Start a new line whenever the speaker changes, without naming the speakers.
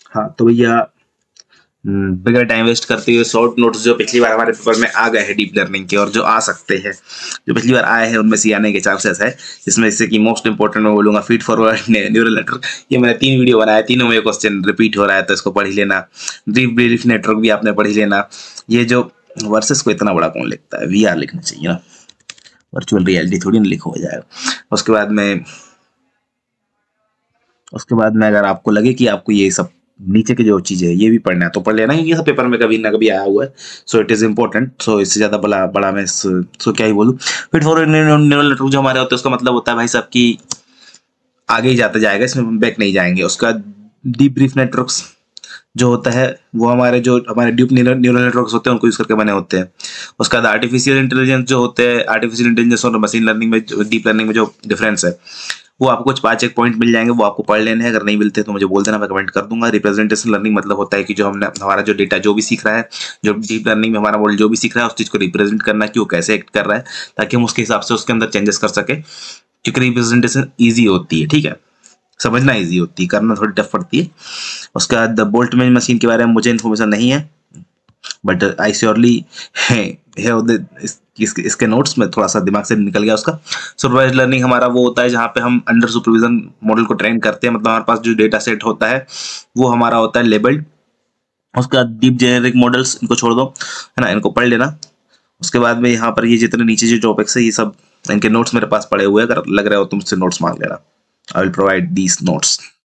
हाँ तो भैया बगैर टाइम वेस्ट करते हुए शॉर्ट नोट्स जो पिछली बार हमारे पेपर में आ गए हैं डीप लर्निंग के और जो आ सकते हैं, जो पिछली बार आए हैं उनमें से आने के चांसेस है, जिसमें इससे कि मोस्ट इंपॉर्टेंट मैं बोलूंगा फीड फॉरवर्ड न्यूरल नेटवर्क। ये मैंने 3 वीडियो बनाया, तीनों में क्वेश्चन रिपीट हो रहा है तो इसको पढ़ ही लेना। डीप ब्रीफ नेटवर्क भी आपने पढ़ ही लेना। ये जो वर्सेस को इतना बड़ा कौन लिखता है, VR लिखना चाहिए ना, वर्चुअल रियलिटी थोड़ी ना लिखा हो जाएगा। उसके बाद में अगर आपको लगे कि आपको ये सब नीचे की जो चीजें है ये भी पढ़ना है तो पढ़ लेना, क्योंकि ये सब पेपर में कभी ना कभी आया हुआ है। So it is important. So इससे ज्यादा बड़ा बड़ा मैं सो क्या ही बोलूं। फिट फॉरवर्ड न्यूरल नेटवर्क जो हमारे होते हैं उसका मतलब होता है भाई साहब की आगे ही जाता जाएगा, इसमें बैक नहीं जाएंगे। उसका डीप ब्रीफ नेटवर्क्स जो होता है वो हमारे डीप न्यूरल नेटवर्क्स होते हैं उनको यूज करके बने होते हैं। उसके बाद आर्टिफिशियल इंटेलिजेंस जो होते हैं, आर्टिफिशियल इंटेलिजेंस और मशीन लर्निंग में डीप लर्निंग में जो डिफरेंस है वो आपको कुछ 5 एक पॉइंट मिल जाएंगे, वो आपको पढ़ लेने हैं। अगर नहीं मिलते तो मुझे बोल देना, मैं कमेंट कर दूंगा। रिप्रेजेंटेशन लर्निंग मतलब होता है कि जो हमने हमारा जो डेटा जो भी सीख रहा है, जो डीप लर्निंग में हमारा मॉडल जो भी सीख रहा है उस चीज को रिप्रेजेंट करना कि वो कैसे एक्ट कर रहा है, ताकि हम उसके हिसाब से उसके अंदर चेंजेस कर सके। क्योंकि रिप्रेजेंटेशन ईजी होती है, ठीक है, समझना ईजी होती है, करना थोड़ी टफ पड़ती है। उसके बाद बोल्टमैन मशीन के बारे में मुझे इन्फॉर्मेशन नहीं है, बट आई श्योरली है इसके नोट्स में थोड़ा सा दिमाग से निकल गया उसका। सुपरवाइज्ड लर्निंग हमारा वो होता है जहाँ पे हम अंडर सुपरविजन मॉडल को ट्रेन करते हैं, मतलब हमारे पास जो डेटा सेट होता है वो हमारा होता है लेबल्ड। उसके बाद डीप जेनेरिक मॉडल्स, इनको छोड़ दो, है ना, इनको पढ़ लेना। उसके बाद में यहाँ पर ये जितने नीचे जो टॉपिक्स है ये सब इनके नोट्स मेरे पास पड़े हुए हैं, अगर लग रहा हो तो मुझसे नोट्स मांग लेना। I will provide these notes.